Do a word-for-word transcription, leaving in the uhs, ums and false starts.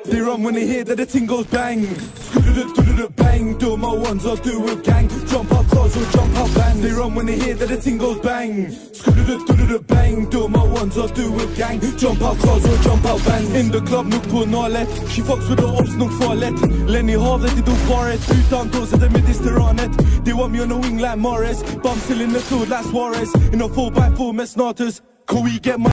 They run when they hear that the ting goes bang. Bang, do my ones or do with gang. Jump out cars or jump out bands. They run when they hear that the ting goes bang. Bang, do my ones or do with gang. Jump out cars or jump out bands. In the club, look på nalet. She fucks with the ops, nog farligt. Lenny Havet, de dog faret. Utan då så det mediterranet. They want me on the wing like Morris. Bum still in the field like Suarez. In a four by four med Snatus. Can we get my